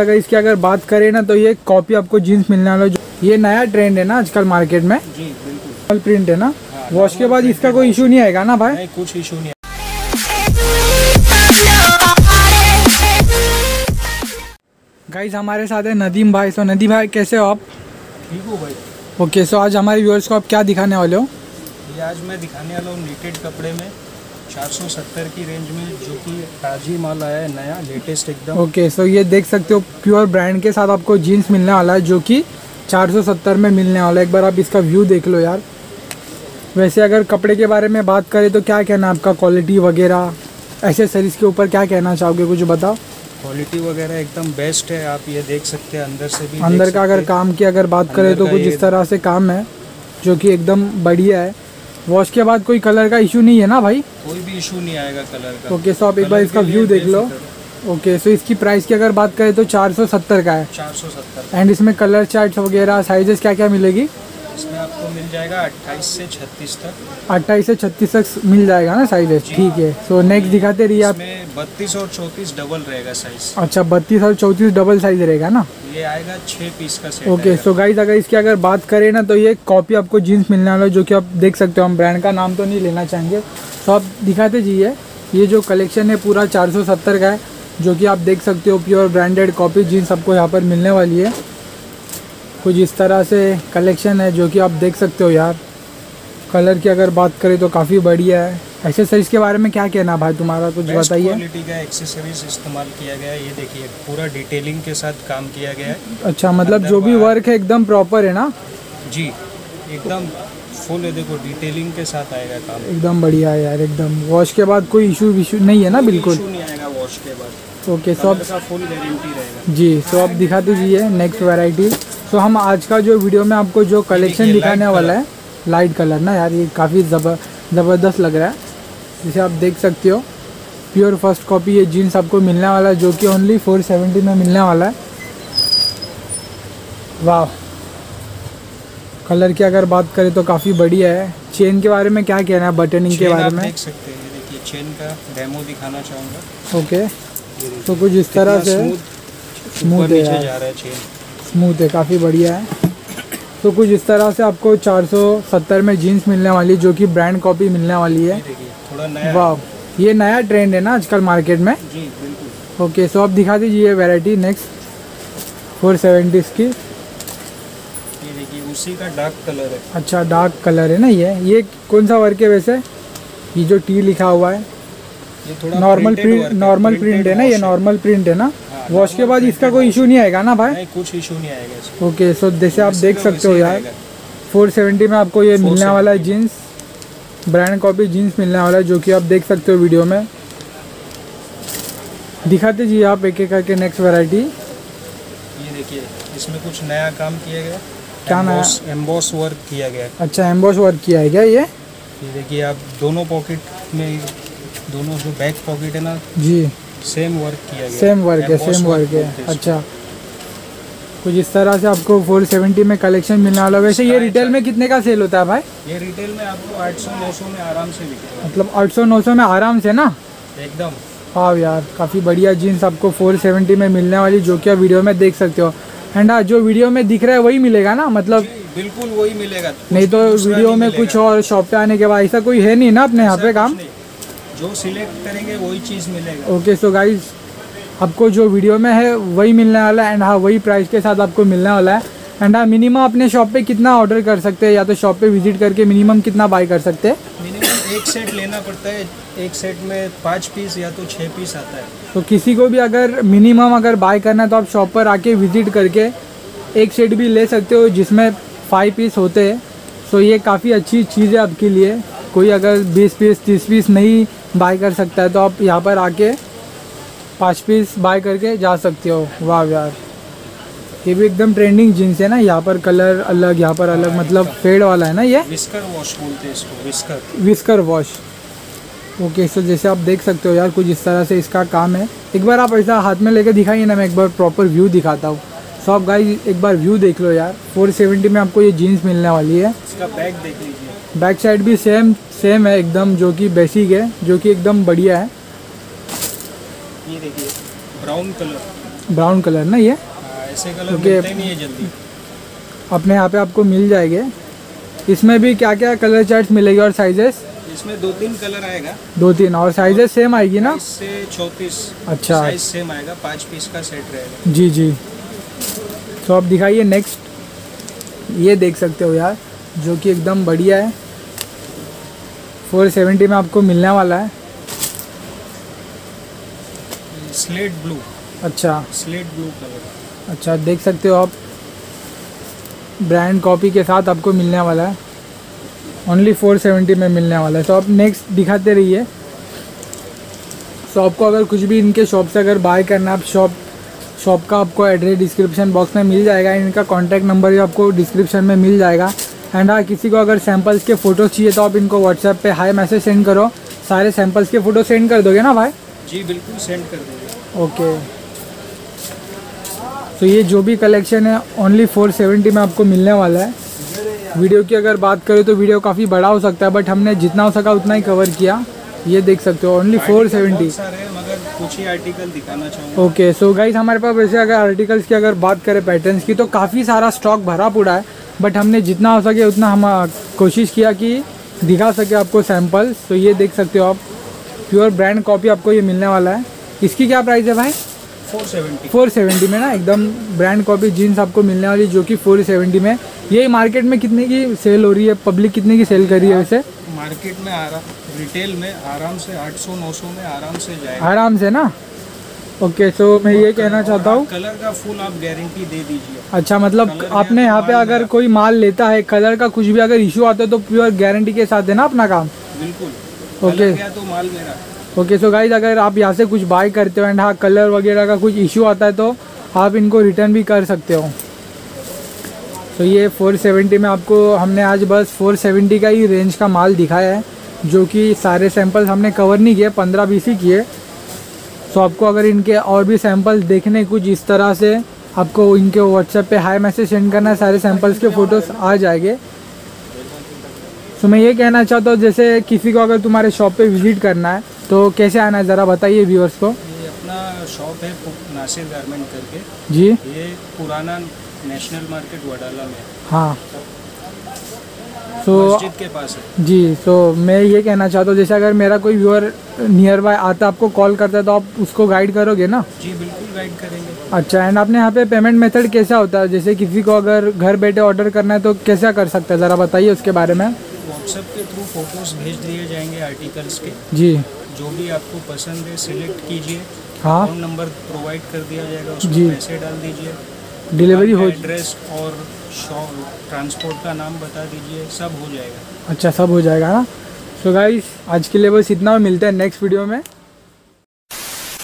अगर इसकी अगर बात करें ना तो ये कॉपी आपको जीन्स मिलने वाला है। ये नया ट्रेंड है ना आजकल मार्केट में। जी बिल्कुल प्रिंट है ना। हाँ, वॉश के बाद इसका कोई इशू नहीं आएगा ना भाई? नहीं, कुछ इशू नहीं। गाइज हमारे साथ है नदीम भाई। सो नदीम भाई कैसे हो आप? ठीक हो भाई। ओके सो आज हमारे व्यूअर्स को आप क्या दिखाने वाले हो? ये आज मैं दिखाने वाला हूँ नीटेड कपड़े में 470 की रेंज में, जो कि ताजी माल आया है, नया लेटेस्ट एकदम। ओके सो ये देख सकते हो प्योर ब्रांड के साथ आपको जीन्स मिलने वाला है जो कि 470 में मिलने वाला है। एक बार आप इसका व्यू देख लो यार। वैसे अगर कपड़े के बारे में बात करें तो क्या कहना है आपका, क्वालिटी वगैरह एक्सेसरीज के ऊपर क्या कहना चाहोगे, कुछ बताओ। क्वालिटी वगैरह एकदम बेस्ट है, आप ये देख सकते हैं। अंदर से भी अंदर का अगर काम की अगर बात करें तो कुछ इस तरह से काम है जो कि एकदम बढ़िया है। वॉश के बाद कोई कलर का इशू नहीं है ना भाई? कोई भी इशू नहीं आएगा कलर का। ओके सो आप एक बार इसका व्यू देख लो। ओके सो इसकी प्राइस की अगर बात करें तो 470 का है। 470। एंड इसमें कलर चार्ट वगैरह साइजेस क्या क्या मिलेगी? इसमें आपको मिल जाएगा 28 से 36 तक। 28 से 36 तक मिल जाएगा ना साइजेस? ठीक है। सो नेक्स्ट दिखाते रहिए आप। इसमें 32 और 34 डबल रहेगा साइज। अच्छा 32 और 34 डबल साइज रहेगा ना? ये आएगा 6 पीस का सेट। ओके सो गाइज अगर इसकी अगर बात करें ना तो ये कॉपी आपको जीन्स मिलने वाला है जो कि आप देख सकते हो। हम ब्रांड का नाम तो नहीं लेना चाहेंगे तो आप दिखाते जाइए। ये जो कलेक्शन है पूरा 470 का है जो कि आप देख सकते हो। प्योर ब्रांडेड कॉपी जीन्स आपको यहाँ पर मिलने वाली है। कुछ इस तरह से कलेक्शन है जो कि आप देख सकते हो यार। कलर की अगर बात करें तो काफ़ी बढ़िया है। एक्सेसरीज के बारे में क्या कहना भाई तुम्हारा, कुछ बताइए। क्वालिटी का एक्सेसरीज इस्तेमाल किया गया है। ये देखिए पूरा डिटेलिंग के साथ काम किया गया है। अच्छा मतलब जो भी वर्क है एकदम प्रॉपर है ना? जी एकदम फुल है, देखो डिटेलिंग के साथ आएगा काम। एकदम बढ़िया है यार एकदम। वॉश के बाद कोई इशू नहीं है ना? बिल्कुल इशू नहीं आएगा वॉश के बाद। ओके सो आप फुल गारंटी रहेगा जी। सो आप दिखा दीजिए नेक्स्ट वैरायटी। सो हम आज का जो वीडियो में आपको जो कलेक्शन दिखाने वाला है लाइट कलर ना यार, ये काफ़ी ज़बरदस्त लग रहा है। जिसे आप देख सकते हो प्योर फर्स्ट कॉपी ये जीन्स आपको मिलने वाला है जो कि ओनली 470 में मिलने वाला है। वाह। कलर की अगर बात करें तो काफ़ी बढ़िया है। चेन के बारे में क्या कहना है, बटनिंग के बारे में? देख सकते हैं, देखिए चेन का डेमो दिखाना चाहूँगा। ओके तो कुछ इस तरह से स्मूथ है यार। जा रहा है चेन, स्मूथ है, काफ़ी बढ़िया है। तो कुछ इस तरह से आपको 470 में जीन्स मिलने वाली जो कि ब्रांड कॉपी मिलने वाली है। थोड़ा नया। वाह ये नया ट्रेंड है ना आजकल मार्केट में। जी बिल्कुल। ओके सो आप दिखा दीजिए वैरायटी नेक्स्ट 470 की। ये देखिए उसी का डार्क कलर है। अच्छा डार्क कलर है ना। ये कौन सा वर्क है वैसे? ये जो टी लिखा हुआ है ये थोड़ा नॉर्मल प्रिंट है ना? ये नॉर्मल प्रिंट है ना? वॉश के बाद इसका कोई इशू नहीं आएगा ना भाई? नहीं, कुछ इशू नहीं आएगा इसमें। ओके सो जैसे आप देख सकते हो यार 470 में आपको ये मिलने वाला है जीन्स। ब्रांड कॉपी जीन्स मिलने वाला है जो कि आप देख सकते हो वीडियो में। दिखाते जी आप एक एक करके नेक्स्ट वैरायटी। ये देखिए इसमें कुछ नया काम किया गया। क्या नया? एम्बॉस वर्क किया गया। अच्छा एम्बॉस वर्क किया है क्या ये देखिए आप दोनों पॉकेट में, दोनों जो बैक पॉकेट है ना जी, सेम वर्क किया गया। सेम वर्क है। अच्छा कुछ इस तरह से आपको 470 में कलेक्शन मिलने वाला है। वैसे ये रिटेल में कितने का सेल होता है भाई? ये रिटेल में आपको 800-900 में आराम से बिकेगा। मतलब 800-900 में आराम से ना? एकदम। हाँ यार काफ़ी बढ़िया जीन्स आपको 470 में मिलने वाली जो कि आप वीडियो में देख सकते हो। एंड हाँ जो वीडियो में दिख रहा है वही मिलेगा ना? मतलब बिल्कुल वही मिलेगा, नहीं तो वीडियो में कुछ और शॉप पे आने के बाद ऐसा कोई है नहीं ना अपने यहाँ पे काम? जो सिलेक्ट करेंगे वही चीज़ मिलेगा। ओके सो गाइज आपको जो वीडियो में है वही मिलने वाला है। एंड हाँ वही प्राइस के साथ आपको मिलने वाला है। एंड हाँ मिनिमम अपने शॉप पे कितना ऑर्डर कर सकते हैं, या तो शॉप पे विजिट करके मिनिमम कितना बाय कर सकते हैं? मिनिमम एक सेट लेना पड़ता है। एक सेट में 5 पीस या तो 6 पीस आता है। तो किसी को भी अगर मिनिमम अगर बाय करना है तो आप शॉप पर आके विजिट करके एक सेट भी ले सकते हो जिसमें 5 पीस होते हैं। तो ये काफ़ी अच्छी चीज़ है आपके लिए। कोई अगर 20 पीस 30 पीस नहीं बाय कर सकता है तो आप यहाँ पर आके 5 पीस बाय करके जा सकते हो। वाह यार ये भी एकदम ट्रेंडिंग जीन्स है ना। यहाँ पर कलर अलग, यहाँ पर अलग, मतलब फेड वाला है ना ये? विस्कर वॉश बोलते हैं इसको, विस्कर वॉश। ओके सो जैसे आप देख सकते हो यार कुछ इस तरह से इसका काम है। एक बार आप ऐसा हाथ में लेके दिखाइए ना, मैं एक बार प्रॉपर व्यू दिखाता हूँ। सो आप गाइस एक बार व्यू देख लो यार। 470 में आपको ये जीन्स मिलने वाली है। इसका बैक देख लीजिए। बैक साइड भी सेम है एकदम, जो कि बेसिक है, जो कि एकदम बढ़िया है। ये देखिए ब्राउन कलर। ब्राउन कलर ना ये ऐसे कलर मिलते ही नहीं है जल्दी। अपने यहाँ पे आपको मिल जाएंगे। इसमें भी क्या क्या कलर चार्ट्स मिलेगी और साइजेस? इसमें 2-3 कलर आएगा। 2-3 और साइजेस सेम आएगी ना? इससे 34। अच्छा, साइज सेम आएगा, 5 पीस का सेट रहेगा। जी जी। तो आप दिखाइए नेक्स्ट। ये देख सकते हो यार, जो कि एकदम बढ़िया है। 470 में आपको मिलने वाला है। Slate blue. अच्छा, स्लेट ब्लू कलर। अच्छा, देख सकते हो आप, ब्रांड कॉपी के साथ आपको मिलने वाला है। ओनली 470 में मिलने वाला है। तो आप नेक्स्ट दिखाते रहिए। तो आपको अगर कुछ भी इनके शॉप से अगर बाय करना है, आप शॉप का आपको एड्रेस डिस्क्रिप्शन बॉक्स में मिल जाएगा। इनका कॉन्टैक्ट नंबर भी आपको डिस्क्रिप्शन में मिल जाएगा। एंड हाँ, किसी को अगर सैम्पल्स के फ़ोटोज़ चाहिए तो आप इनको व्हाट्सएप पे हाई मैसेज सेंड करो, सारे सैम्पल्स के फ़ोटो सेंड कर दोगे ना भाई? जी बिल्कुल, सेंड कर देंगे। ओके। तो ये जो भी कलेक्शन है ओनली 470 में आपको मिलने वाला है। वीडियो की अगर बात करें तो वीडियो काफ़ी बड़ा हो सकता है, बट हमने जितना हो सका उतना ही कवर किया। ये देख सकते हो ओनली 470। सारे मगर कुछ ही आर्टिकल दिखाना चाहूँगा। ओके। सो गाइस, हमारे पास वैसे अगर आर्टिकल्स की अगर बात करें पैटर्न्स की, तो काफ़ी सारा स्टॉक भरा पड़ा है, बट हमने जितना हो सके उतना हम कोशिश किया कि दिखा सके आपको सैम्पल्स। तो ये देख सकते हो आप, प्योर ब्रांड कॉपी आपको ये मिलने वाला है। इसकी क्या प्राइस है भाई? 470 में ना, एकदम ब्रांड कॉपी जीन्स आपको मिलने वाली, जो कि 470 में। ये मार्केट में कितने की सेल हो रही है? पब्लिक कितने की सेल कर रही है वैसे? मार्केट में रिटेल में आराम से 800-900 में आराम से जाएगा। आराम से ना? ओके। सो मैं ये कहना चाहता हूँ, कलर का फुल आप गारंटी दे दीजिए। अच्छा, मतलब आपने यहाँ पे अगर कोई माल लेता है, कलर का कुछ भी अगर इशू आता है तो प्योर गारंटी के साथ है ना अपना काम? बिल्कुल। ओके, तो माल मेरा। ओके। सो गाइज, अगर आप यहाँ से कुछ बाय करते हो एंड हाँ, कलर वगैरह का कुछ इशू आता है तो आप इनको रिटर्न भी कर सकते हो। तो ये 470 में आपको हमने आज बस 470 का ही रेंज का माल दिखाया है, जो कि सारे सैंपल्स हमने कवर नहीं किए, 15-20 ही किए। तो आपको अगर इनके और भी सैंपल्स देखने कुछ इस तरह से, आपको इनके व्हाट्सएप पे हाई मैसेज सेंड करना है, सारे सैंपल्स के फ़ोटोज़ आ जाएंगे। तो मैं ये कहना चाहता हूँ, जैसे किसी को अगर तुम्हारे शॉप पे विज़िट करना है तो कैसे आना है, ज़रा बताइए व्यूअर्स को। ये अपना शॉप है नासिर गारमेंट करके जी। ये पुराना नेशनल मार्केट वडाला में। हाँ। तो मस्जिद के पास है जी। तो मैं ये कहना चाहता हूँ, जैसे अगर मेरा कोई व्यूअर नियर बाय आता है, आपको कॉल करता है, तो आप उसको गाइड करोगे ना? जी बिल्कुल, गाइड करेंगे। अच्छा। एंड आपने यहाँ पे पेमेंट मेथड कैसा होता है? जैसे किसी को अगर घर बैठे ऑर्डर करना है तो कैसा कर सकता है, ज़रा बताइए उसके बारे में। व्हाट्सएप के थ्रू फोटोज़ भेज दिए जाएंगे आर्टिकल्स के। जी। जो भी आपको पसंद है सिलेक्ट कीजिए। हाँ। फ़ोन नंबर प्रोवाइड कर दिया जाएगा, उसमें जी। पैसे डाल दीजिए, डिलीवरी हो, एड्रेस और शॉप ट्रांसपोर्ट का नाम बता दीजिए, सब हो जाएगा। अच्छा, सब हो जाएगा ना? सो गाइस, आज के लिए बस इतना, मिलते हैं नेक्स्ट वीडियो में।